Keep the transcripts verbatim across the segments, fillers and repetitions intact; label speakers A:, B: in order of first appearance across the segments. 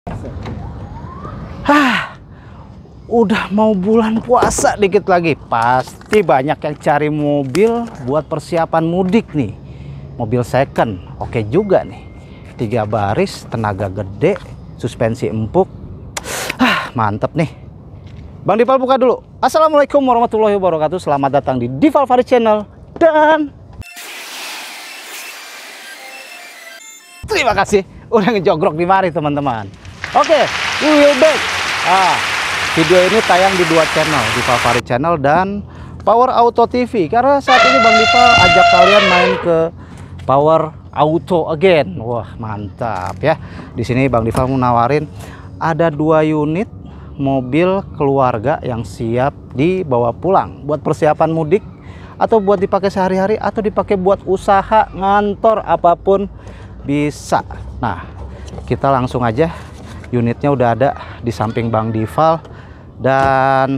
A: Hah, udah mau bulan puasa dikit lagi. Pasti banyak yang cari mobil buat persiapan mudik nih. Mobil second, oke juga nih. Tiga baris, tenaga gede, suspensi empuk. Hah, mantep nih. Bang Dipal buka dulu. Assalamualaikum warahmatullahi wabarakatuh. Selamat datang di Dipal Farid Channel. Dan terima kasih udah ngejogrok di mari teman-teman. Oke, we will back. Ah, video ini tayang di dua channel, Dipal Farid Channel dan Power Auto T V. Karena saat ini Bang Dipal ajak kalian main ke Power Auto again. Wah, mantap ya. Di sini Bang Dipal mau nawarin ada dua unit mobil keluarga yang siap dibawa pulang buat persiapan mudik atau buat dipakai sehari-hari atau dipakai buat usaha ngantor apapun bisa. Nah, kita langsung aja. Unitnya udah ada di samping Bang Dipal dan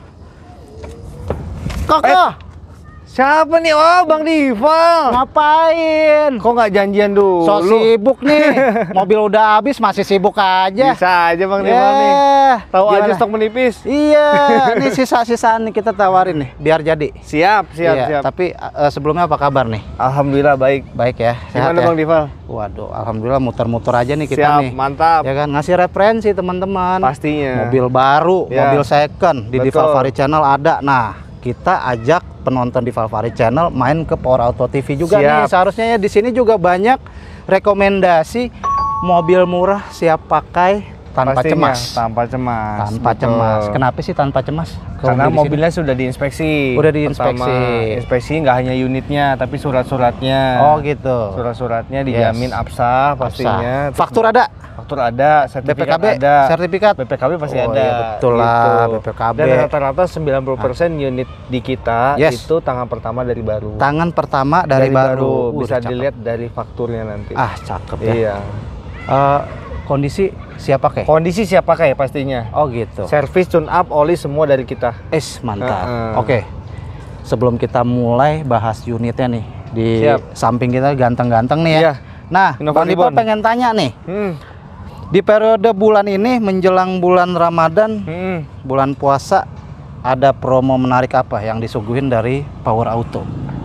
A: Kakak. Eh,
B: siapa nih? Oh, Bang Dipal.
A: Ngapain?
B: Kok nggak janjian dulu?
A: So sibuk nih. Mobil udah habis masih sibuk aja.
B: Bisa aja Bang Dipal
A: yeah.
B: nih. Tahu
A: Gimana?
B: aja stok menipis.
A: Iya, ini sisa-sisaan nih kita tawarin nih biar jadi.
B: Siap, siap,
A: Iya,
B: siap.
A: tapi uh, sebelumnya apa kabar nih?
B: Alhamdulillah baik.
A: Baik ya. Sehat
B: Gimana
A: ya?
B: Bang Dipal?
A: Waduh, alhamdulillah muter-muter aja nih kita
B: Siap,
A: nih.
B: mantap.
A: Ya kan, ngasih referensi teman-teman.
B: Pastinya.
A: Mobil baru,
B: Ya.
A: mobil second di
B: Betul.
A: Dipal Farid Channel ada. Nah, kita ajak penonton Dipal Farid Channel main ke Power Auto T V juga. Siap. Nih. Seharusnya ya di sini juga banyak rekomendasi mobil murah siap pakai tanpa
B: Pastinya,
A: cemas.
B: Tanpa cemas.
A: Tanpa
B: Betul.
A: cemas. Kenapa sih tanpa cemas? Kalau
B: Karena
A: di sini?
B: mobilnya sudah diinspeksi.
A: Udah diinspeksi.
B: Pertama, inspeksi nggak hanya unitnya, tapi surat-suratnya.
A: Oh gitu.
B: Surat-suratnya dijamin
A: Yes.
B: absah pastinya.
A: Absah. Faktur ada?
B: Faktur ada,
A: B P K
B: sertifikat
A: B
B: ada.
A: sertifikat
B: B P K B pasti
A: oh,
B: ada.
A: iya, betul lah,
B: gitu.
A: B P K B.
B: Dan rata-rata sembilan puluh persen unit di kita
A: Yes.
B: itu tangan pertama dari baru.
A: Tangan pertama dari, baru. Uh,
B: Bisa
A: udah cakep.
B: dilihat dari fakturnya nanti.
A: Ah, cakep ya.
B: Iya.
A: Uh, kondisi siap pakai?
B: Kondisi siap pakai pastinya.
A: Oh gitu.
B: Servis, tune up, oli semua dari kita.
A: Es mantap.
B: Uh-uh.
A: Oke. Sebelum kita mulai bahas unitnya nih, di
B: Siap.
A: samping kita ganteng-ganteng nih ya.
B: Iya.
A: Nah,
B: Innova
A: Bang Dipal
B: Ribbon.
A: pengen tanya nih.
B: Hmm.
A: Di periode bulan ini menjelang bulan Ramadan,
B: Hmm.
A: bulan puasa, ada promo menarik apa yang disuguhin dari Power Auto?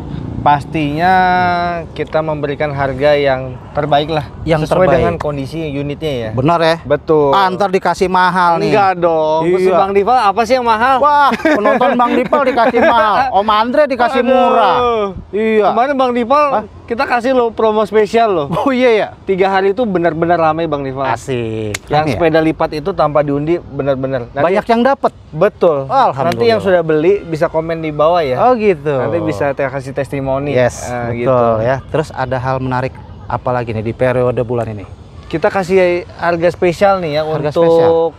B: Pastinya kita memberikan harga yang terbaik lah,
A: Yang
B: sesuai
A: terbaik.
B: dengan kondisi unitnya ya.
A: Benar ya?
B: Betul.
A: Ah, ntar dikasih mahal nih.
B: Enggak dong.
A: Iya.
B: Terus Bang Dipal apa sih yang mahal?
A: Wah, penonton Bang Dipal dikasih mahal, Om Andre dikasih
B: Aduh.
A: murah. Iya.
B: Kemarin Bang Dipal
A: Hah?
B: kita kasih lo promo spesial loh.
A: Oh iya ya.
B: Tiga hari itu benar-benar ramai Bang Dipal.
A: Asik.
B: Yang
A: Ini ya?
B: sepeda lipat itu tanpa diundi benar-benar. Nanti-
A: Banyak yang dapat.
B: Betul.
A: Alhamdulillah.
B: Nanti yang sudah beli bisa komen di bawah ya.
A: Oh gitu.
B: Nanti bisa te- kasih testimoni.
A: Yes,
B: Nah,
A: betul
B: gitu.
A: ya. Terus ada hal menarik apa lagi nih di periode bulan ini?
B: Kita kasih harga spesial nih ya
A: Harga
B: untuk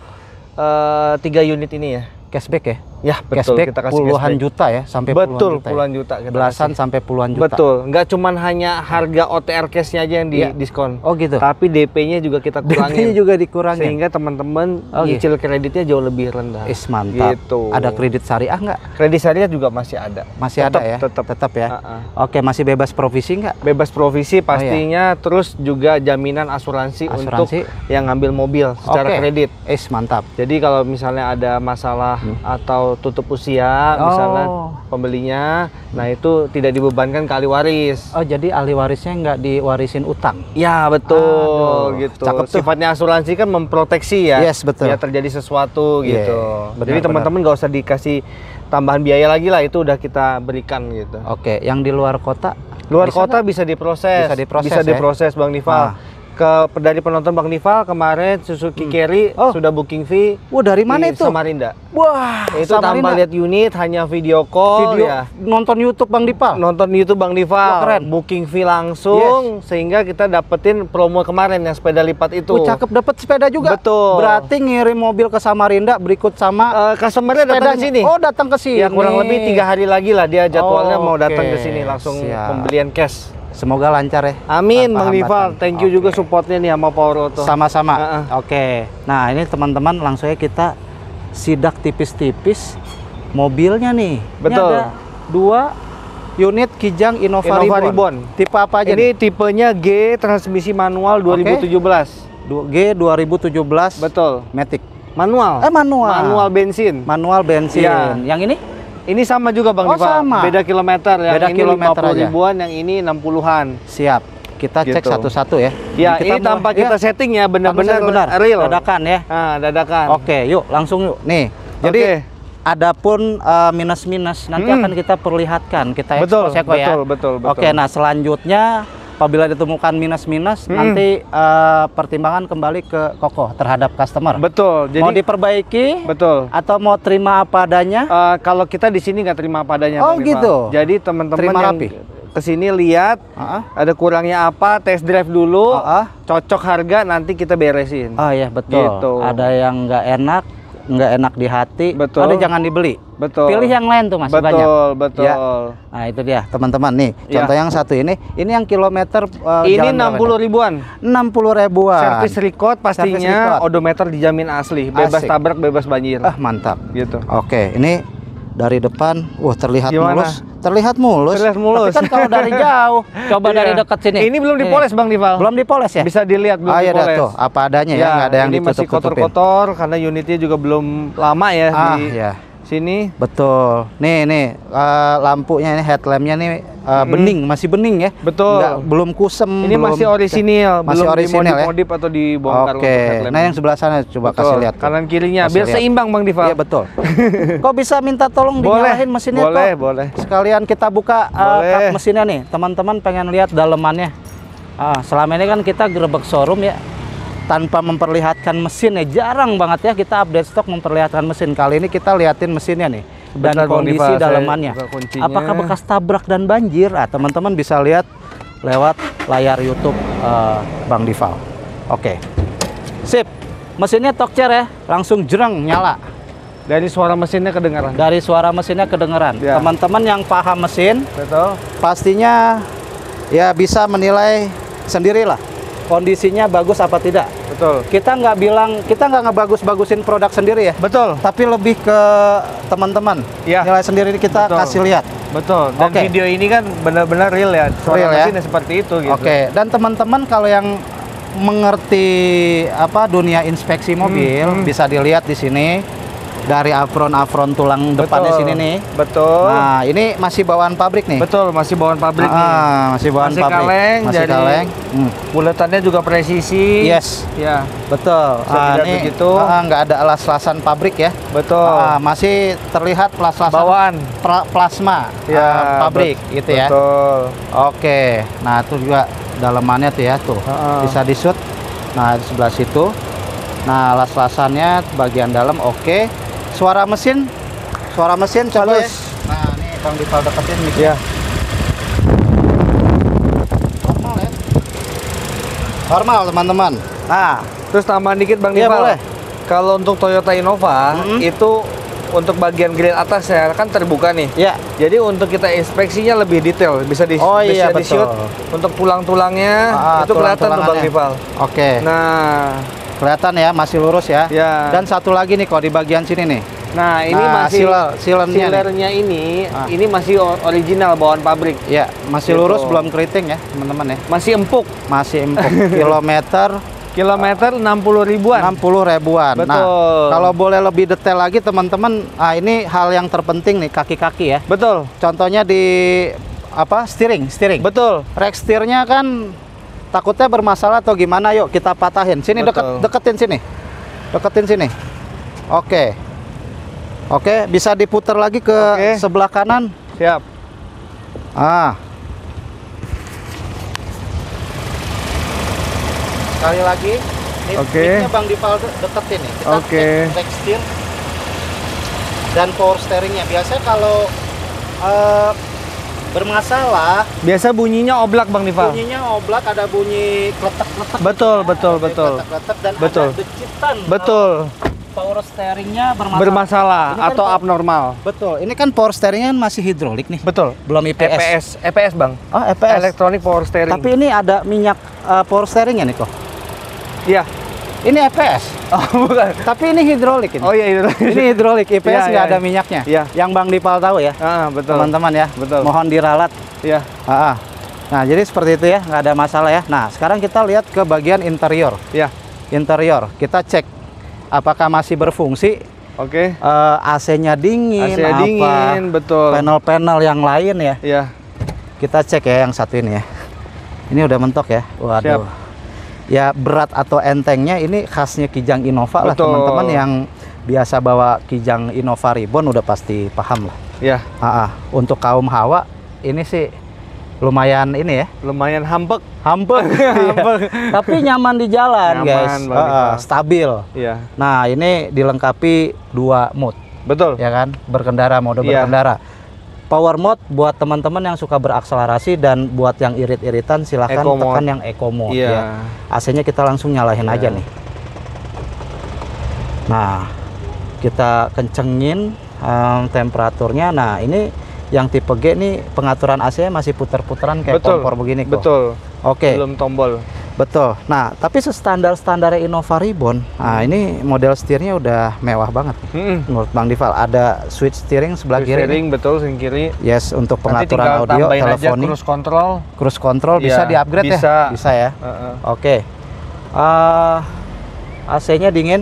B: eh, tiga unit ini ya.
A: Cashback ya?
B: Ya betul.
A: Cashback
B: Kita kasih
A: puluhan
B: cashback.
A: juta ya, sampai
B: Betul,
A: puluhan juta.
B: puluhan
A: ya?
B: juta kita
A: Belasan
B: kasih.
A: sampai puluhan juta.
B: Betul, nggak cuman hanya harga O T R cash-nya aja yang
A: Iya.
B: di diskon.
A: Oh gitu.
B: Tapi D P-nya juga kita
A: D P-nya
B: kurangin.
A: juga dikurangin.
B: Sehingga teman-teman
A: Oh,
B: nyicil kreditnya jauh lebih rendah.
A: Is mantap.
B: Gitu.
A: Ada kredit syariah nggak?
B: Kredit syariah juga masih ada.
A: Masih
B: Tetap,
A: ada ya?
B: Tetap.
A: Tetap ya.
B: Uh-uh.
A: Oke, masih bebas provisi nggak?
B: Bebas provisi pastinya, terus juga jaminan asuransi,
A: Asuransi.
B: untuk yang ngambil mobil secara
A: Oke.
B: kredit.
A: Is mantap.
B: Jadi kalau misalnya ada masalah atau tutup usia, misalnya
A: Oh.
B: pembelinya, nah itu tidak dibebankan ke ahli waris.
A: Oh, jadi ahli warisnya nggak diwarisin utang?
B: Ya betul.
A: Aduh,
B: gitu.
A: cakep tuh.
B: Sifatnya asuransi kan memproteksi ya.
A: Yes, betul.
B: Biar terjadi sesuatu
A: Yeah,
B: gitu.
A: benar,
B: Jadi
A: benar.
B: teman-teman nggak usah dikasih tambahan biaya lagi lah, itu udah kita berikan gitu.
A: Oke, yang di luar kota?
B: Luar
A: bisa
B: kota
A: nggak?
B: bisa diproses.
A: Bisa diproses
B: Bisa
A: ya?
B: diproses Bang Dipal.
A: Ah.
B: Ke dari penonton Bang Dipal kemarin Suzuki Carry
A: Oh.
B: sudah booking fee.
A: Wah, dari mana
B: di
A: itu?
B: Samarinda.
A: Wah,
B: Itu tanpa lihat unit, hanya video call
A: video
B: ya.
A: nonton YouTube Bang Dipal.
B: Nonton YouTube Bang Dipal,
A: Wah, keren.
B: booking fee langsung, sehingga kita dapetin promo kemarin yang sepeda lipat itu.
A: Oh, cakep, dapat sepeda juga.
B: Betul.
A: Berarti ngirim mobil ke Samarinda berikut sama
B: Eh, customernya datang ke
A: sepedanya.
B: sini.
A: Oh, datang ke sini.
B: Ya kurang lebih tiga hari lagi lah dia jadwalnya
A: Oh,
B: mau datang
A: oke.
B: ke sini langsung
A: Siap.
B: pembelian cash.
A: Semoga lancar ya.
B: Amin
A: Tanpa
B: Bang Dipal,
A: hambatan.
B: thank you
A: Oke.
B: juga supportnya nih sama Power Auto.
A: Sama-sama.
B: Uh-uh.
A: Oke. Nah, ini teman-teman langsung aja kita sidak tipis-tipis mobilnya nih.
B: Betul.
A: Ini ada dua unit Kijang Innova,
B: Innova
A: Ribbon.
B: Ribbon.
A: Tipe apa aja
B: Ini
A: nih?
B: tipenya G, transmisi manual dua ribu tujuh belas.
A: G dua ribu tujuh belas.
B: Betul.
A: Matic.
B: Manual.
A: Eh manual.
B: Manual bensin.
A: Manual bensin.
B: Ya.
A: Yang ini?
B: Ini sama juga Bang
A: Oh,
B: Dival.
A: sama.
B: Beda kilometer. Yang
A: Beda
B: ini
A: kilometer
B: lima puluh
A: aja.
B: ribuan, yang ini enam puluhan.
A: Siap. Kita cek
B: Gitu.
A: satu-satu ya.
B: Ya,
A: kita
B: ini tanpa
A: mau-
B: kita
A: ya.
B: setting ya, benar-benar
A: Benar,
B: real.
A: dadakan ya.
B: Nah, dadakan.
A: Oke, yuk langsung yuk. Nih, jadi
B: Oke.
A: adapun uh, minus-minus nanti
B: Hmm.
A: akan kita perlihatkan, kita
B: Betul,
A: expose ya, Ko, ya.
B: betul, betul, betul.
A: Oke, nah selanjutnya apabila ditemukan minus-minus,
B: Hmm.
A: nanti uh, pertimbangan kembali ke Koko terhadap customer.
B: Betul. Jadi
A: mau diperbaiki
B: betul.
A: atau mau terima apa adanya?
B: Eh, kalau kita di sini nggak terima padanya.
A: Oh,
B: Bang Dival.
A: gitu.
B: Jadi teman-teman
A: Terima
B: yang
A: rapi.
B: kesini lihat
A: Uh-uh.
B: ada kurangnya apa, test drive dulu,
A: Uh-uh.
B: cocok harga nanti kita beresin.
A: Oh ya betul.
B: Gitu.
A: Ada yang nggak enak, nggak enak di hati.
B: Betul.
A: Ada jangan dibeli.
B: Betul.
A: Pilih yang lain tuh masih
B: betul,
A: banyak.
B: betul.
A: Ya. Nah itu dia teman-teman nih.
B: Ya.
A: Contoh yang satu ini, ini yang kilometer uh,
B: Ini
A: jalan
B: enam puluh ribuan.
A: enam puluh ribuan.
B: Servis record
A: Servis
B: pastinya,
A: record.
B: odometer dijamin asli, bebas
A: Asik.
B: tabrak, bebas banjir.
A: Ah mantap.
B: Gitu.
A: Oke, ini dari depan, wah terlihat
B: Gimana?
A: mulus, terlihat mulus.
B: Terlihat mulus.
A: Tapi kan kalau dari jauh, coba
B: Iya.
A: dari dekat sini.
B: Ini belum dipoles Bang Dival.
A: Belum dipoles ya?
B: Bisa dilihat belum
A: Ah iya dah
B: dipoles.
A: tuh, apa adanya ya, nggak ada yang
B: ini masih
A: ditutup-tutupin.
B: kotor-kotor karena unitnya juga belum lama ya
A: Ah
B: di
A: ya.
B: sini.
A: Betul. Nih nih uh, lampunya ini headlampnya nih uh, bening, masih bening ya.
B: Betul.
A: Nggak, belum kusem.
B: Ini
A: belum-
B: masih orisinil,
A: Masih
B: belum
A: orisinil ya.
B: dimodif-modif atau dibongkar.
A: Oke.
B: untuk headlamp.
A: Nah yang sebelah sana coba
B: Betul.
A: kasih lihat. tuh.
B: Kanan kirinya
A: Kasih
B: biar
A: lihat.
B: seimbang Bang Dival.
A: Iya betul. Kok bisa minta tolong
B: Boleh,
A: dinyalain mesinnya
B: boleh,
A: Kok?
B: boleh.
A: Sekalian kita buka uh,
B: Boleh.
A: kap mesinnya nih. Teman-teman pengen lihat dalemannya. Ah, selama ini kan kita gerebek showroom ya. Tanpa memperlihatkan mesin ya, jarang banget ya kita update stok memperlihatkan mesin. Kali ini kita liatin mesinnya nih dan
B: Bentar, Bang
A: kondisi
B: Dival, saya
A: dalemannya.
B: buka kuncinya.
A: Apakah bekas tabrak dan banjir? Ah, teman-teman bisa lihat lewat layar YouTube eh, Bang Dival. Oke, sip. Mesinnya Tokcer ya, langsung jereng nyala.
B: Dari suara mesinnya kedengaran.
A: Dari suara mesinnya kedengeran.
B: Ya.
A: Teman-teman yang paham mesin
B: Betul.
A: pastinya ya bisa menilai sendirilah kondisinya bagus apa tidak.
B: Betul.
A: Kita nggak bilang, kita nggak ngebagus-bagusin produk sendiri ya,
B: Betul.
A: tapi lebih ke teman-teman.
B: Ya.
A: Nilai sendiri kita
B: Betul.
A: kasih lihat.
B: Betul. Dan
A: Oke.
B: video ini kan benar-benar real ya. Suara
A: Real ya.
B: mesinnya seperti itu gitu.
A: Oke, dan teman-teman kalau yang mengerti apa dunia inspeksi mobil
B: hmm.
A: bisa dilihat di sini dari apron-apron tulang depannya
B: Betul.
A: sini nih.
B: Betul.
A: Nah, ini masih bawaan pabrik nih.
B: Betul, masih bawaan pabrik nih.
A: Ah, masih bawaan
B: Masih
A: pabrik.
B: kaleng,
A: masih
B: jadi-
A: kaleng. Hmm.
B: Buletannya juga presisi.
A: Yes,
B: Ya,
A: betul.
B: Bisa
A: Ah,
B: dilihat
A: ini
B: begitu.
A: ah, nggak ada las-lasan pabrik ya.
B: betul.
A: Ah, masih terlihat las-lasan
B: Bawaan.
A: pra- plasma
B: Ya,
A: ah, pabrik
B: bet-
A: gitu ya.
B: Betul.
A: Oke, nah itu juga dalemannya tuh ya tuh
B: Ah.
A: bisa di-shoot. Nah di sebelah situ. Nah las-lasannya bagian dalam oke. Suara mesin, suara mesin coba ya.
B: Halus.
A: Nah nih Bang Dival deketin nih.
B: Ya.
A: Normal ya. Normal teman-teman.
B: Nah, terus tambahan dikit Bang
A: Iya,
B: Dival.
A: boleh.
B: Kalau untuk Toyota Innova
A: Mm-mm.
B: itu untuk bagian grill atas ya kan terbuka nih.
A: Ya.
B: Jadi untuk kita inspeksinya lebih detail, bisa di
A: Oh, iya,
B: bisa di shoot
A: betul.
B: untuk tulang-tulangnya
A: Ah,
B: itu kelihatan tuh Bang
A: tulang-tulangannya.
B: Dival.
A: Oke.
B: Nah,
A: Kelihatan ya masih lurus ya.
B: ya.
A: Dan satu lagi nih kok di bagian sini nih.
B: nah, ini
A: Nah,
B: masih
A: seal- sealernya nih.
B: sealernya ini
A: Ah.
B: ini masih o- original bawaan pabrik.
A: Ya, masih
B: Gitu.
A: lurus belum keriting ya, teman-teman ya.
B: Masih empuk.
A: Masih empuk. Kilometer
B: Kilometer enam puluh ribuan.
A: enam puluh ribuan. Nah,
B: Betul.
A: kalau boleh lebih detail lagi teman-teman, ah ini hal yang terpenting nih kaki-kaki ya.
B: Betul.
A: Contohnya di apa? Steering, steering.
B: Betul.
A: Rack steernya kan takutnya bermasalah atau gimana? Yuk kita patahin. Sini deket,
B: Betul.
A: deketin sini. Deketin sini. Oke. Oke, bisa diputar lagi ke
B: Oke.
A: sebelah kanan.
B: Siap.
A: Ah. Sekali lagi. Ini
B: Oke.
A: mic-nya Bang Dival de- deketin nih. Kita
B: Oke.
A: cek rack steer dan power steeringnya. Biasanya kalau eh, bermasalah
B: Biasa bunyinya oblak Bang Dival.
A: bunyinya oblak, ada bunyi kletek-kletek.
B: Betul,
A: gitu ya.
B: betul,
A: Ada
B: betul.
A: Kletek-kletek dan
B: Betul.
A: ada decitan.
B: Betul.
A: kalau Power steeringnya bermasalah.
B: Bermasalah
A: Ini kan
B: atau
A: po-
B: abnormal.
A: Betul. Ini kan power steeringnya masih hidrolik nih.
B: Betul.
A: Belum I P S.
B: E P S, E P S Bang.
A: Oh, E P S.
B: Electronic Power Steering.
A: Tapi ini ada minyak eh, power steeringnya nih kok.
B: Iya.
A: Ini E P S.
B: Oh, bukan.
A: Tapi ini hidrolik ini.
B: Oh iya itu.
A: Ini hidrolik, I P S
B: Iya,
A: nggak
B: iya.
A: ada minyaknya.
B: Iya.
A: Yang Bang Dipal tahu ya,
B: Ah, betul.
A: teman-teman ya.
B: Betul.
A: Mohon diralat.
B: Iya.
A: Ah, ah. Nah, jadi seperti itu ya, nggak ada masalah ya. Nah, sekarang kita lihat ke bagian interior.
B: Iya.
A: interior. Kita cek apakah masih berfungsi.
B: Oke.
A: Uh, A C-nya dingin,
B: A C
A: apa
B: dingin, betul.
A: panel-panel yang lain ya.
B: Iya.
A: Kita cek ya yang satu ini ya. Ini udah mentok ya. Waduh.
B: Siap.
A: Ya berat atau entengnya ini khasnya Kijang Innova lah,
B: Betul.
A: teman-teman yang biasa bawa Kijang Innova Ribbon udah pasti paham lah.
B: Ya.
A: Ah, ah. Untuk kaum hawa ini sih lumayan ini ya.
B: Lumayan hampek.
A: Hampek. Hampek. Tapi nyaman di jalan,
B: Nyaman,
A: guys.
B: Bang
A: Ah, ah.
B: Iqbal.
A: Stabil.
B: Iya.
A: Nah, ini dilengkapi dua mode.
B: Betul.
A: Ya kan, berkendara, mode
B: Iya.
A: berkendara. Power mode buat teman-teman yang suka berakselerasi, dan buat yang irit-iritan silahkan
B: Eco
A: tekan
B: mode.
A: yang eco mode
B: Iya.
A: ya. A C-nya kita langsung nyalahin
B: Iya.
A: aja nih. Nah, kita kencengin um, temperaturnya. Nah, ini yang tipe G nih pengaturan A C-nya masih puter-puteran kayak
B: Betul.
A: kompor begini kok.
B: Betul.
A: Oke.
B: Belum tombol.
A: Betul. Nah, tapi standar-standarnya Innova Ribbon, nah ini model setirnya udah mewah banget
B: Mm-mm.
A: menurut Bang Dival. Ada switch steering sebelah kiri.
B: Steering, betul, sebelah kiri.
A: Yes, untuk
B: Nanti
A: pengaturan
B: tinggal
A: audio,
B: tambahin aja
A: teleponing,
B: cruise control.
A: cruise control bisa
B: Iya,
A: di-upgrade ya?
B: bisa.
A: Bisa ya.
B: Uh-uh.
A: Oke. Uh, A C-nya dingin,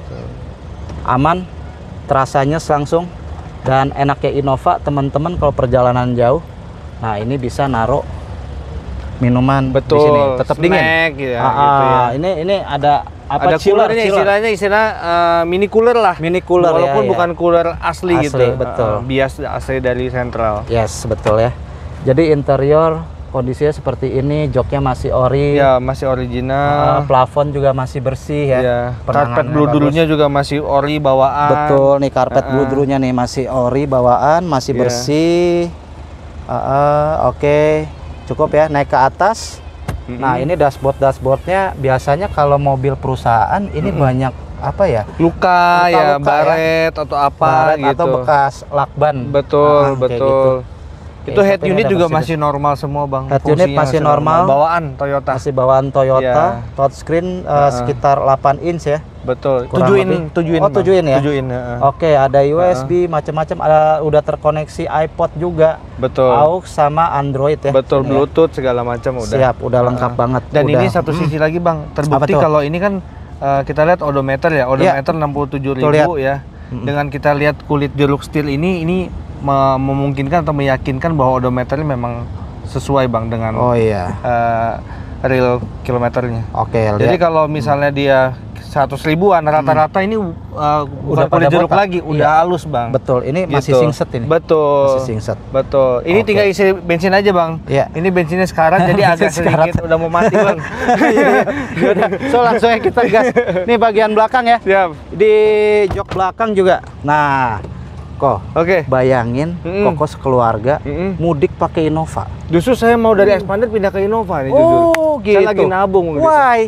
A: aman, terasanya langsung, dan enaknya Innova teman-teman kalau perjalanan jauh. Nah, ini bisa naruh minuman
B: Betul.
A: di sini, tetap dingin.
B: Snack, ya,
A: Ah,
B: gitu ya.
A: ah, Ini ini ada apa?
B: Ada
A: chiller,
B: coolernya,
A: chiller.
B: istilahnya istilah uh, mini cooler lah.
A: Mini cooler,
B: Walaupun
A: ya, ya.
B: bukan cooler asli,
A: Asli,
B: gitu.
A: betul.
B: Uh, bias A C dari sentral.
A: Yes, betul ya. Jadi interior kondisinya seperti ini, joknya masih ori.
B: Ya, masih
A: Ah,
B: original.
A: plafon juga masih bersih ya.
B: Ya,
A: Penangannya
B: karpet bludurunya
A: bagus.
B: juga masih ori bawaan.
A: Betul nih, karpet
B: Uh-uh.
A: bludurunya nih masih ori bawaan, masih
B: Iya.
A: bersih. Uh, uh, Oke, cukup ya. Naik ke atas.
B: Mm-mm.
A: Nah, ini dashboard dashboardnya biasanya kalau mobil perusahaan ini
B: Mm-mm.
A: banyak apa ya?
B: luka, ya,
A: Luka-luka
B: baret atau apa
A: Baret
B: gitu.
A: atau bekas lakban.
B: Betul,
A: Ah, kayak
B: betul.
A: gitu.
B: Itu
A: Oke,
B: head
A: tapi ini
B: unit
A: ada
B: juga
A: bersih-
B: masih normal semua, Bang.
A: Head unit
B: Fungsinya
A: masih normal.
B: Bawaan Toyota.
A: Masih bawaan Toyota,
B: Iya.
A: touchscreen uh,
B: Uh-uh.
A: sekitar delapan inch ya.
B: Betul.
A: Kurang
B: Tujuin,
A: lebih.
B: tujuin.
A: Oh,
B: Bang.
A: tujuin ya?
B: Tujuin, heeh.
A: Oke, ada U S B macam-macam, ada udah terkoneksi iPod juga,
B: Betul.
A: aux sama Android ya.
B: Betul,
A: Ini ya.
B: Bluetooth segala macam udah.
A: Siap, udah lengkap
B: Heeh.
A: banget.
B: Dan
A: Udah.
B: ini satu
A: Hmm.
B: sisi lagi, Bang. Terbukti
A: tuh?
B: kalau ini kan uh, kita lihat odometer ya, odometer enam puluh tujuh
A: Tuh, lihat.
B: ribu ya.
A: Mm-mm.
B: Dengan kita lihat kulit jeruk steel ini, ini me- memungkinkan atau meyakinkan bahwa odometernya memang sesuai, Bang, dengan
A: Oh iya.
B: uh, real kilometernya.
A: Oke,
B: Jadi
A: lihat.
B: kalau misalnya dia seratus ribuan, rata-rata ini uh,
A: Udah
B: bukan kulit
A: pada
B: jeruk
A: botak.
B: lagi, udah
A: Iya.
B: halus, Bang.
A: Betul, ini masih
B: Gitu.
A: singset ini.
B: Betul.
A: Masih singset.
B: Betul. Ini
A: Oke.
B: tinggal isi bensin aja, Bang.
A: Iya.
B: Ini bensinnya sekarang jadi agak
A: Bensin sekarat.
B: sedikit udah mau mati, Bang.
A: Yaudah, so langsung aja kita gas. Nih bagian belakang ya.
B: Siap.
A: Di jok belakang juga. Nah, kok
B: Oke.
A: bayangin
B: Mm-mm.
A: Koko sekeluarga
B: Mm-mm.
A: mudik pakai Innova.
B: Justru saya mau dari Expander pindah ke Innova nih, jujur.
A: Oh, gitu.
B: Saya lagi nabung gitu.
A: Why?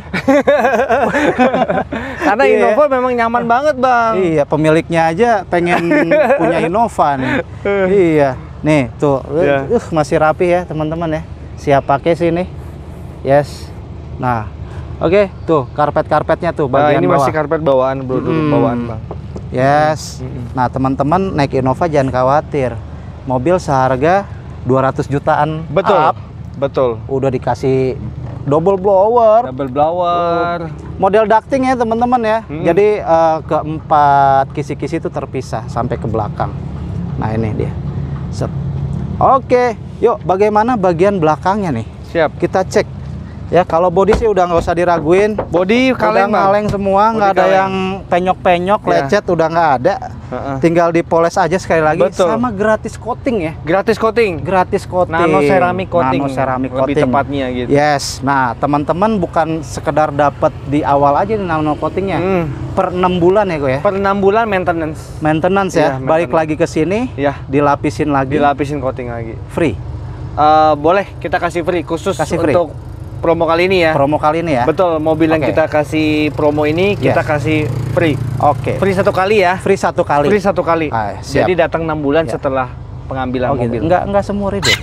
B: Karena
A: Iya.
B: Innova memang nyaman banget, Bang.
A: Iya, pemiliknya aja pengen punya Innova nih. Iya. Nih, tuh.
B: Iya.
A: Uh, masih rapi ya, teman-teman ya. Siap pakai sih nih. Yes. Nah, oke, tuh karpet-karpetnya tuh
B: Nah,
A: bagian
B: ini
A: bawah.
B: masih karpet bawaan, bro, dulu
A: Mm.
B: bawaan, Bang.
A: Yes.
B: Mm-mm.
A: Nah, teman-teman naik Innova jangan khawatir. Mobil seharga dua ratus jutaan
B: Betul.
A: up,
B: Betul.
A: udah dikasih double blower,
B: Double blower.
A: model ducting ya teman-teman ya.
B: Mm.
A: Jadi eh, keempat kisi-kisi itu terpisah sampai ke belakang. Nah, ini dia. Set. Oke, yuk bagaimana bagian belakangnya nih?
B: Siap.
A: Kita cek. Ya, kalau bodi sih udah nggak usah diraguin.
B: Body kaleng,
A: Udah
B: Bang.
A: kaleng semua,
B: Bodi
A: nggak ada
B: kaleng.
A: yang penyok-penyok,
B: Iya.
A: lecet udah nggak ada.
B: Heeh.
A: Tinggal dipoles aja sekali lagi.
B: Betul.
A: Sama gratis coating ya.
B: Gratis coating.
A: Gratis coating.
B: Nano ceramic coating.
A: Nano ceramic
B: Lebih
A: coating.
B: tepatnya gitu.
A: Yes. Nah, teman-teman bukan sekedar dapat di awal aja nih nano coatingnya.
B: Hmm.
A: Per enam bulan ya, kok ya.
B: Per enam bulan maintenance.
A: Maintenance ya.
B: Iya,
A: Balik
B: maintenance.
A: lagi ke sini,
B: Ya,
A: dilapisin lagi.
B: dilapisin coating lagi.
A: Free.
B: Eh, boleh kita kasih free khusus
A: Kasih free.
B: untuk promo kali ini ya.
A: Promo kali ini ya.
B: Betul, mobil yang
A: Oke.
B: kita kasih promo ini kita
A: Yes.
B: kasih free.
A: Oke.
B: Free satu kali ya.
A: Free satu kali.
B: Free satu kali.
A: Ah, siap.
B: Jadi datang enam bulan
A: Ya.
B: setelah pengambilan
A: Oh, gitu.
B: mobil.
A: Enggak enggak semua hidup.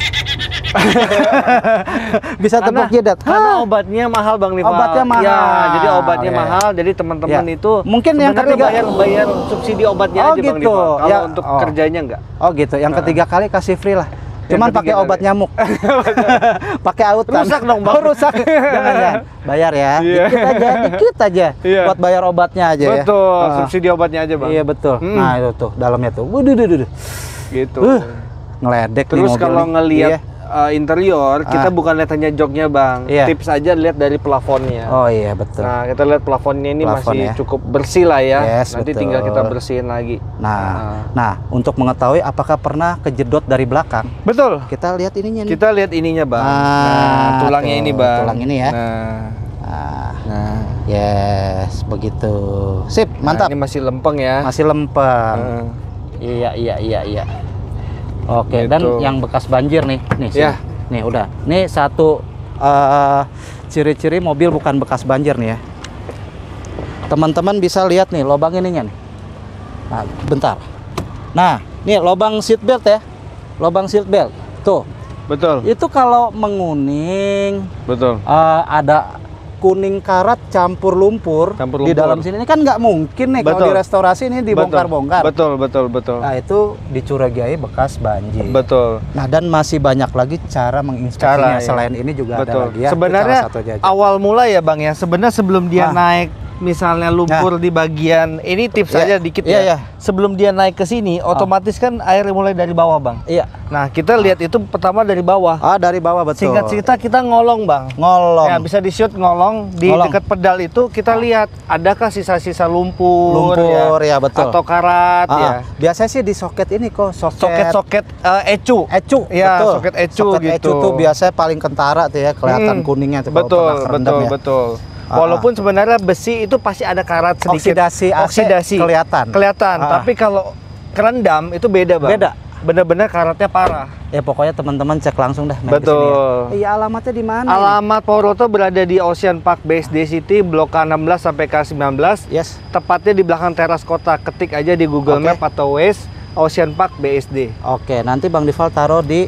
A: Bisa
B: Karena,
A: tepuk jidat.
B: karena obatnya mahal, Bang Nival.
A: Obatnya mahal.
B: Ya, jadi obatnya
A: Ya.
B: mahal. Jadi teman-teman
A: Ya.
B: itu
A: Mungkin yang
B: sebenarnya
A: ketiga-
B: bayar bayar subsidi obatnya
A: Oh,
B: aja, Bang
A: gitu.
B: Nival. Kalau
A: Ya,
B: untuk
A: oh.
B: kerjanya enggak.
A: Oh gitu. Yang
B: Heeh.
A: ketiga kali kasih free lah. Cuman
B: ketiga
A: pakai obat
B: kali.
A: nyamuk. Pakai autan.
B: Rusak dong, Bang.
A: Oh, rusak. Jangan ya. Bayar ya.
B: Iya.
A: Dikit aja, dikit aja.
B: Iya.
A: Buat bayar obatnya aja ya.
B: Betul,
A: Ah.
B: subsidi obatnya aja, Bang.
A: Iya betul.
B: Mm.
A: Nah itu tuh dalamnya tuh. Waduh, duh, duh, duh.
B: Gitu.
A: Uh, ngeledek nih
B: Terus
A: mobil
B: kalau
A: nih.
B: ngelihat
A: Iya.
B: uh, interior, kita
A: Ah.
B: bukan lihat hanya joknya, Bang.
A: Iya.
B: Tips aja lihat dari plafonnya.
A: Oh iya betul.
B: Nah, kita lihat plafonnya ini
A: Plafon
B: masih
A: ya.
B: cukup bersih lah ya.
A: Yes,
B: Nanti
A: betul.
B: tinggal kita bersihin lagi.
A: Nah, nah untuk mengetahui apakah pernah kejedot dari belakang,
B: Betul.
A: kita lihat ininya nih.
B: Kita lihat ininya, Bang.
A: Ah,
B: Nah, tulangnya
A: tuh,
B: ini, Bang.
A: tulang ini ya.
B: Nah,
A: Nah,
B: nah.
A: yes, begitu. Sip,
B: Nah,
A: mantap.
B: ini masih lempeng ya.
A: Masih lempeng.
B: Nah,
A: Iya, iya, iya, iya. Oke,
B: Gitu.
A: dan yang bekas banjir nih, nih, sini.
B: Ya.
A: Nih udah. Nih satu eh, ciri-ciri mobil bukan bekas banjir nih ya. Teman-teman bisa lihat nih lubang ininya nih. Nah, bentar. Nah, nih lubang seat belt ya. Lubang seat belt. Tuh.
B: betul.
A: Itu kalau menguning
B: Betul.
A: eh, ada kuning karat campur lumpur,
B: Campur
A: di
B: lumpur.
A: dalam sini ini kan nggak mungkin nih kalau
B: Betul.
A: di restorasi ini dibongkar-bongkar.
B: Betul, betul, betul.
A: Nah, itu dicurigai bekas banjir.
B: Betul.
A: Nah, dan masih banyak lagi cara menginspeksinya.
B: Cara, ya.
A: Selain ini juga
B: Betul.
A: ada lagi ya. Itu
B: Sebenarnya
A: salah satunya aja.
B: awal mula ya, Bang ya. Sebenarnya sebelum dia
A: Ah.
B: naik misalnya lumpur di bagian ini tips
A: Iya.
B: aja dikit
A: Iya,
B: ya.
A: iya.
B: Sebelum dia naik ke sini, otomatis kan air mulai dari bawah, Bang.
A: Iya.
B: Nah, kita lihat itu pertama dari bawah.
A: Ah, dari bawah betul.
B: Singkat cerita kita ngolong, Bang.
A: ngolong.
B: Ya, bisa di shoot ngolong di
A: Ngolong.
B: dekat pedal itu kita lihat adakah sisa-sisa lumpur,
A: Lumpur, ya, betul.
B: atau karat
A: Ah,
B: ya.
A: ah. Biasanya sih di soket ini kok, soket
B: Soket-soket eh, ecu.
A: ecu.
B: Ya,
A: betul.
B: soket ecu
A: Soket
B: gitu.
A: ecu tuh biasanya paling kentara tuh ya, kelihatan
B: Hmm,
A: kuningnya tuh kalau
B: Betul,
A: pernah kerendam
B: betul,
A: ya.
B: betul.
A: Ah,
B: Walaupun sebenarnya besi itu pasti ada karat sedikit.
A: Oksidasi A C
B: Oksidasi.
A: kelihatan.
B: Kelihatan,
A: Ah.
B: tapi kalau kerendam itu beda, Bang.
A: Beda.
B: Bener-bener karatnya parah.
A: Ya pokoknya teman-teman cek langsung dah main
B: Betul.
A: kesini ya. Iya, alamatnya di mana? ini?
B: Alamat Power Auto berada di Ocean Park B S D City, Blok K enam belas sampai K sembilan belas.
A: Yes.
B: Tepatnya di belakang teras kota. Ketik aja di Google
A: Oke.
B: Map atau Waze Ocean Park B S D.
A: Oke, nanti Bang Dival taruh di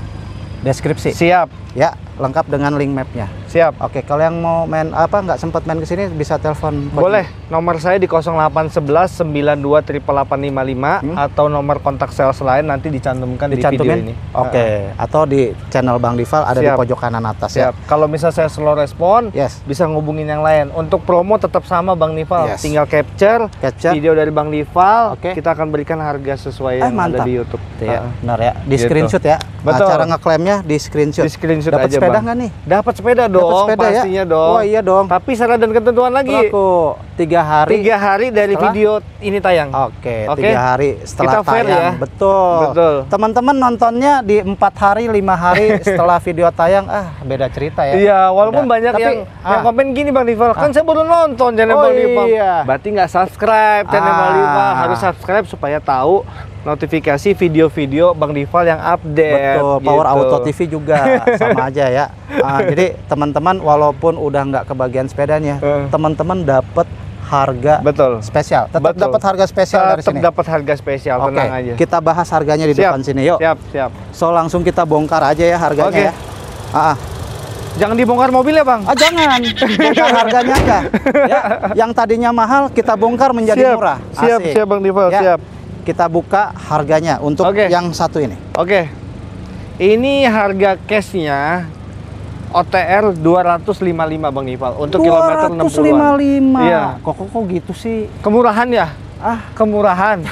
A: deskripsi.
B: Siap,
A: Ya, lengkap dengan link mapnya.
B: siap.
A: Oke, kalau yang mau main apa nggak sempat main ke sini bisa telepon. Coach.
B: Boleh, nomor saya di nol delapan satu satu sembilan dua delapan delapan lima lima
A: Hmm?
B: atau nomor kontak sales lain nanti dicantumkan di video
A: Dicantumin?
B: ini.
A: Oke, atau di channel Bang Dival ada di
B: Siap.
A: pojok kanan atas
B: Siap.
A: ya.
B: Kalau misal saya slow respon,
A: Yes.
B: bisa ngubungin yang lain. Untuk promo tetap sama Bang Nival.
A: Yes.
B: Tinggal capture,
A: Capture.
B: video dari Bang Nival.
A: Oke.
B: Kita akan berikan harga sesuai
A: Eh,
B: yang
A: mantap.
B: ada di YouTube.
A: Tuh ya,
B: Ah.
A: benar ya. Di
B: Gitu.
A: screenshot ya.
B: Betul.
A: Nah, cara ngeklaimnya di screenshot.
B: Di screenshot
A: Dapat
B: aja,
A: sepeda
B: Bang.
A: nggak nih?
B: Dapat sepeda dong,
A: Dapat sepeda ya?
B: pastinya dong.
A: Wah, iya dong.
B: Tapi syarat dan ketentuan lagi.
A: Berlaku tiga hari.
B: Tiga hari dari
A: setelah-
B: video ini tayang.
A: Oke,
B: Oke.
A: tiga hari setelah
B: Kita fair
A: tayang.
B: ya.
A: Betul.
B: Betul.
A: Teman-teman nontonnya di empat hari, lima hari setelah video tayang, ah beda cerita ya.
B: Iya, walaupun
A: Udah.
B: banyak
A: Tapi,
B: yang, yang
A: ah.
B: komen gini Bang Nival, kan saya baru nonton channel
A: Oh,
B: Bang Nival.
A: iya.
B: Berarti nggak subscribe channel
A: Ah.
B: Bang Nival, harus subscribe supaya tahu notifikasi video-video Bang Nival yang update.
A: Betul, Power
B: gitu.
A: Auto T V juga sama aja ya. Ah, jadi teman-teman walaupun udah nggak kebagian sepedanya,
B: Eh.
A: teman-teman dapat harga
B: Betul.
A: spesial. Tetap
B: Betul.
A: dapat harga spesial dari
B: Tetap
A: sini.
B: dapat harga spesial,
A: Oke,
B: tenang aja.
A: kita bahas harganya di
B: Siap,
A: depan sini yuk.
B: Siap, siap.
A: So langsung kita bongkar aja ya harganya
B: Oke.
A: ya. Ah, ah.
B: Jangan dibongkar mobil ya, Bang.
A: Ah, jangan, bongkar harganya aja. Ya, yang tadinya mahal kita bongkar menjadi
B: Siap,
A: murah.
B: siap,
A: Asik.
B: siap, Bang Nival,
A: Ya,
B: siap.
A: Kita buka harganya untuk
B: Oke.
A: yang satu ini.
B: Oke. Ini harga cashnya O T R dua ratus lima puluh lima Bang Nival untuk kilometer enam
A: dua ratus lima puluh lima.
B: puluhan. Iya.
A: Kok, kok kok gitu sih?
B: Kemurahan ya?
A: Ah,
B: Kemurahan.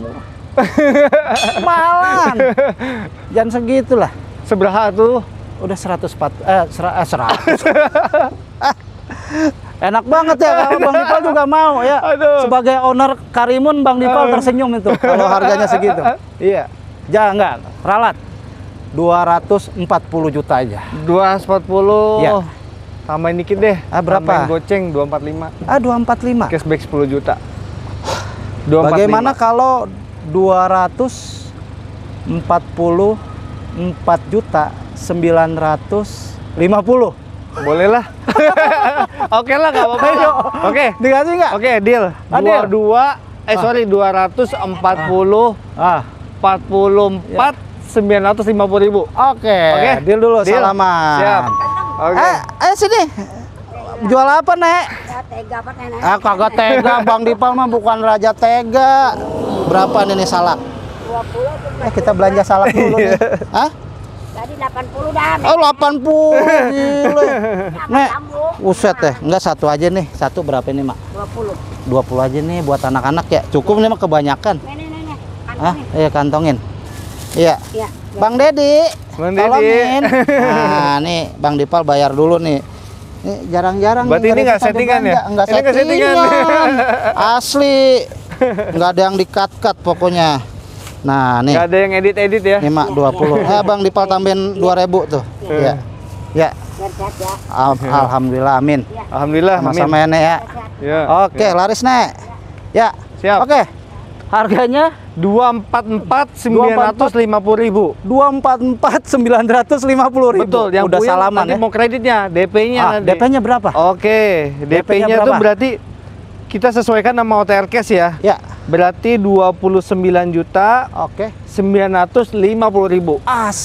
A: malan. Jangan segitulah.
B: Seberapa tuh?
A: Udah seratus empat eh, sera- eh seratus. Ah, enak banget ya kalau Bang Dipal juga mau ya.
B: Aduh.
A: Sebagai owner Karimun Bang Dipal tersenyum itu kalau harganya segitu. Iya. Jangan enggak, ralat. dua ratus empat puluh juta aja.
B: dua ratus empat puluh.
A: Iya.
B: Tambahin dikit deh.
A: Ah, berapa?
B: Tambahin goceng dua ratus empat puluh lima.
A: Ah, dua ratus empat puluh lima.
B: Cashback sepuluh juta. dua ratus empat puluh lima.
A: Bagaimana kalau dua ratus empat puluh empat juta sembilan ratus lima puluh?
B: Boleh lah. Oke lah, nggak apa-apa.
A: Ayo.
B: Oke.
A: Dikasih nggak?
B: Oke, deal.
A: Ah, deal.
B: dua dua eh sorry dua ratus empat puluh
A: Ah,
B: empat puluh empat sembilan ratus lima puluh ribu.
A: oke.
B: Oke.
A: Deal dulu,
B: Deal.
A: salaman.
B: Siap. Oke.
A: Eh, eh sini. Jual apa, Nek?
C: Ya tega apa nenek?
A: Ah, kagak tega, Bang Dipal mah bukan raja tega. Berapa nih nih salak?
C: dua puluh tuh
A: Eh, kita belanja salak dulu nih. Hah?
C: Tadi delapan puluh dah.
A: Oh, delapan puluh. Gile. Nek,
C: Sambung.
A: uset deh. Enggak satu aja nih. Satu berapa ini, Mak?
C: dua puluh.
A: dua puluh aja nih buat anak-anak ya. Cukup nih, Mak, kebanyakan.
C: Nih, nih, nih, nih.
A: Ah,
C: Kantongin.
A: iya kantongin. Iya.
C: Iya.
A: Bang Dedi,
B: Bang Dedi.
A: tolongin. Nah, nih Bang Dipal bayar dulu nih. Ini jarang-jarang.
B: Berarti
A: nih
B: ini nggak
A: kita
B: settingan
A: belanja.
B: ya?
A: Nggak
B: Ini nggak
A: settingan.
B: settingan.
A: Asli. Nggak ada yang di-cut-cut pokoknya. Nah, nih.
B: Nggak ada yang edit-edit ya?
A: Nih, Mak, dua puluh. Eh, Bang Dipal tambahin dua ribu tuh. Iya. Ya.
C: Biar sehat ya.
A: Al- Alhamdulillah, amin.
B: Alhamdulillah,
A: Sama-sama ya,
B: amin.
A: Nek ya.
C: Sehat.
B: Ya,
A: Oke,
B: ya.
A: laris, Nek. Ya.
B: Siap.
A: Oke. Harganya
B: dua empat empat sembilan ratus lima puluh ribu.
A: dua empat empat sembilan ratus lima puluh ribu.
B: Betul, yang
A: udah
B: punya
A: salaman
B: nanti
A: ya.
B: mau kreditnya, D P-nya
A: Ah,
B: nanti.
A: D P-nya berapa?
B: Oke,
A: D P-nya
B: D P-nya itu
A: berapa?
B: berarti kita sesuaikan sama O T R Cash ya.
A: Ya.
B: Berarti dua puluh sembilan juta
A: Oke.
B: sembilan ratus lima puluh ribu.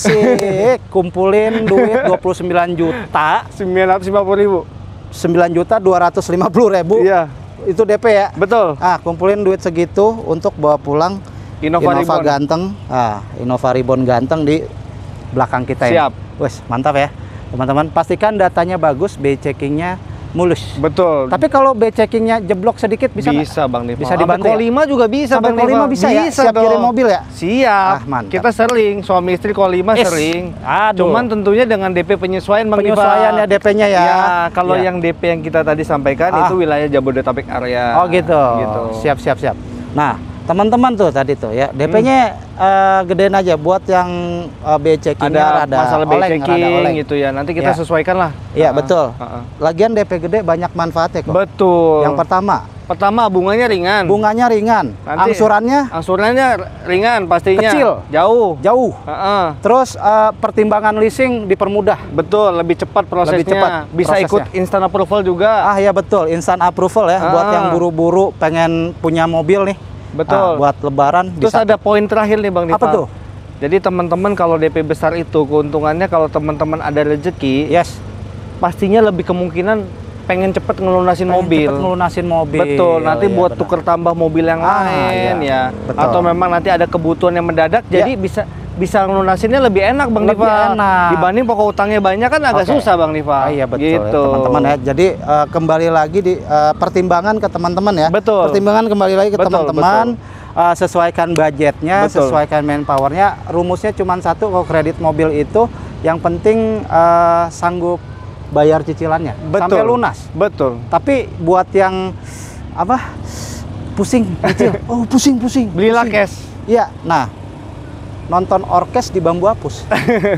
A: Asik. Kumpulin duit dua puluh sembilan juta,
B: sembilan ratus lima puluh ribu.
A: sembilan juta dua ratus lima puluh ribu.
B: Iya,
A: Itu D P ya.
B: betul.
A: Ah, kumpulin duit segitu untuk bawa pulang
B: Innova,
A: Innova
B: Ribbon.
A: ganteng. Ah, Innova Ribbon ganteng di belakang kita ya.
B: Siap.
A: Wes, mantap ya. Teman-teman, pastikan datanya bagus, B checkingnya mulus.
B: Betul.
A: Tapi kalau B checkingnya jeblok sedikit bisa nggak?
B: bisa Bang Diva.
A: Bisa dibantu
B: Sampai
A: ya?
B: Kolima juga bisa
A: Sampai
B: Bang
A: Kolima
B: Diva.
A: bisa ya? Siap
B: dong.
A: kirim mobil ya?
B: Siap.
A: Ah, mantap.
B: Kita sering, suami istri Kolima
A: Is.
B: sering.
A: Aduh.
B: Cuman tentunya dengan D P penyesuaian Bang Diva.
A: Penyesuaian ya D P-nya ya.
B: Ya, kalau
A: Ya.
B: yang D P yang kita tadi sampaikan
A: Ah.
B: itu wilayah Jabodetabek area.
A: Oh gitu.
B: Gitu.
A: Siap siap siap. Nah, teman-teman tuh tadi tuh ya, D P-nya eh, gedein aja buat yang eh, B checkingnya
B: Ada,
A: rada
B: masalah B
A: oleng, rada
B: checking
A: oleng.
B: gitu ya. Nanti kita
A: Ya.
B: sesuaikan lah.
A: Iya,
B: Ah,
A: betul.
B: ah, ah.
A: Lagian D P gede banyak manfaatnya kok.
B: Betul.
A: Yang pertama,
B: Pertama bunganya ringan.
A: bunganya ringan,
B: Nanti-
A: angsurannya
B: Angsurannya ringan pastinya.
A: Kecil.
B: Jauh.
A: jauh.
B: Heeh.
A: Terus eh, pertimbangan leasing dipermudah.
B: Betul, lebih cepat prosesnya.
A: Lebih cepat
B: Bisa
A: prosesnya.
B: ikut instant approval juga.
A: Ah ya betul, instant approval ya buat
B: Ah.
A: yang buru-buru pengen punya mobil nih.
B: Betul.
A: Ah, buat lebaran
B: Terus
A: bisa.
B: ada poin terakhir nih Bang Diva.
A: Apa tuh?
B: Jadi teman-teman kalau D P besar itu keuntungannya kalau teman-teman ada rezeki,
A: Yes.
B: pastinya lebih kemungkinan pengen cepet ngelunasin
A: Pengen
B: mobil.
A: cepet ngelunasin mobil.
B: Betul, nanti
A: Oh, iya,
B: buat
A: benar.
B: tuker tambah mobil yang
A: Ah,
B: lain
A: iya.
B: ya.
A: Betul.
B: Atau memang nanti ada kebutuhan yang mendadak,
A: Ya.
B: jadi bisa bisa ngelunasinnya lebih enak Bang
A: Lebih
B: Diva.
A: enak.
B: Dibanding pokok utangnya banyak kan agak
A: Oke.
B: susah Bang Diva.
A: Ah, iya betul ya,
B: Gitu.
A: teman-teman ya. Jadi eh, kembali lagi di eh, pertimbangan ke teman-teman ya.
B: Betul.
A: Pertimbangan kembali lagi ke
B: Betul,
A: teman-teman. Eh, sesuaikan budgetnya,
B: Betul.
A: sesuaikan manpowernya. Rumusnya cuma satu kalau kredit mobil itu, yang penting eh, sanggup bayar cicilannya
B: Betul.
A: sampai lunas.
B: Betul.
A: Tapi buat yang apa pusing kecil, oh pusing pusing.
B: Belilah
A: pusing.
B: cash.
A: Iya, nah nonton orkes di bambu hapus.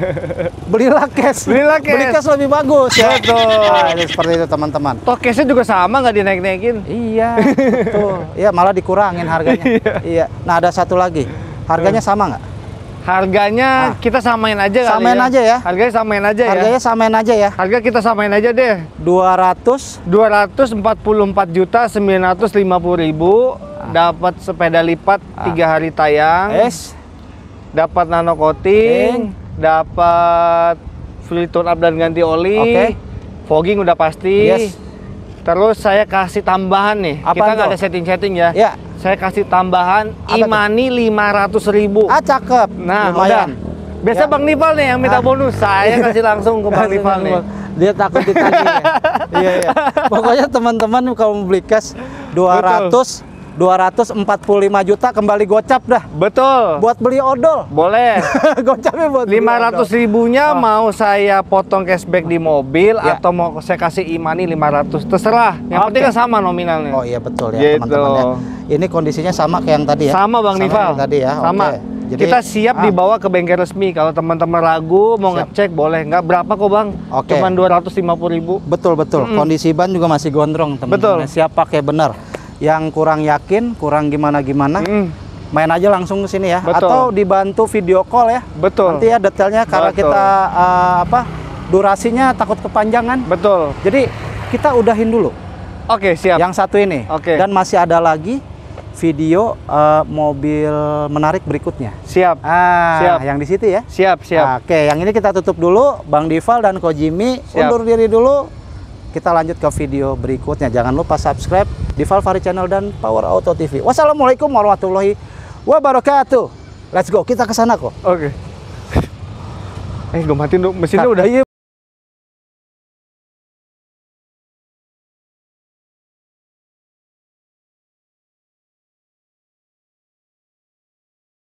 A: Belilah cash.
B: Belilah
A: Beli
B: cash.
A: cash lebih bagus ya.
B: Betul.
A: Nah, itu seperti itu teman-teman.
B: Toh cashnya juga sama nggak dinaik-naikin.
A: Iya, betul. Iya, malah dikurangin harganya. Iya. Nah, ada satu lagi. Harganya sama nggak?
B: Harganya
A: Ah.
B: kita samain aja kali
A: Samain
B: ya.
A: aja ya.
B: Harganya samain aja ya.
A: Harganya samain aja ya.
B: Harga kita samain aja deh.
A: dua ratus.
B: dua ratus empat puluh empat juta sembilan ratus lima puluh ribu, dapat sepeda lipat
A: Ah.
B: tiga hari tayang,
A: Es.
B: dapat nano coating, dapat free tune up dan ganti oli,
A: Oke.
B: fogging udah pasti.
A: Yes.
B: Terus saya kasih tambahan nih,
A: Apaan
B: kita nggak
A: tuh?
B: ada setting-setting ya.
A: Ya.
B: Saya kasih tambahan
A: Apa tuh?
B: Imani lima ratus ribu.
A: Ah, cakep.
B: Nah,
A: lumayan.
B: udah. Biasa
A: Ya.
B: Bang Nipal nih yang minta
A: Ah.
B: bonus. Saya kasih langsung ke Bang Nipal nih.
A: Dia takut ditagih ya. Iya, iya. Pokoknya teman-teman kalau mau beli cash dua ratus dua ratus empat puluh lima juta kembali gocap dah.
B: Betul.
A: Buat beli odol.
B: Boleh.
A: Gocapnya buat beli
B: lima ratus
A: odol.
B: ribunya
A: Wah.
B: mau saya potong cashback di mobil
A: Ya.
B: atau mau saya kasih Imani lima ratus, terserah. Yang
A: Oke.
B: penting kan sama nominalnya.
A: Oh iya betul ya
B: Gitu.
A: teman-teman ya. Ini kondisinya sama kayak yang tadi ya.
B: Sama Bang Nifal.
A: yang tadi ya.
B: Sama.
A: Oke. Jadi,
B: Kita siap
A: ah,
B: dibawa ke bengkel resmi. Kalau teman-teman ragu mau
A: Siap.
B: ngecek boleh. Nggak berapa kok Bang.
A: Oke.
B: Cuman dua ratus lima puluh ribu.
A: Betul betul.
B: Mm-mm.
A: Kondisi ban juga masih gondrong teman-teman.
B: Betul.
A: Siap pakai benar. Yang kurang yakin, kurang gimana-gimana,
B: Mm,
A: main aja langsung ke sini ya.
B: Betul.
A: Atau dibantu video call ya.
B: Betul.
A: Nanti ya detailnya karena
B: Betul.
A: kita eh, apa durasinya takut kepanjangan.
B: Betul.
A: Jadi kita udahin dulu
B: Oke, siap.
A: yang satu ini.
B: Oke.
A: Dan masih ada lagi video eh, mobil menarik berikutnya.
B: Siap.
A: Ah,
B: Siap.
A: yang di situ ya.
B: Siap, siap.
A: Oke, yang ini kita tutup dulu. Bang Dival dan Ko Jimmy
B: Siap.
A: undur diri dulu. Kita lanjut ke video berikutnya. Jangan lupa subscribe Dival Fahri Channel dan Power Auto T V. Wassalamualaikum warahmatullahi wabarakatuh. Let's go, kita ke sana kok.
B: Oke. Eh, gue matiin dulu. Mesinnya udah
A: iya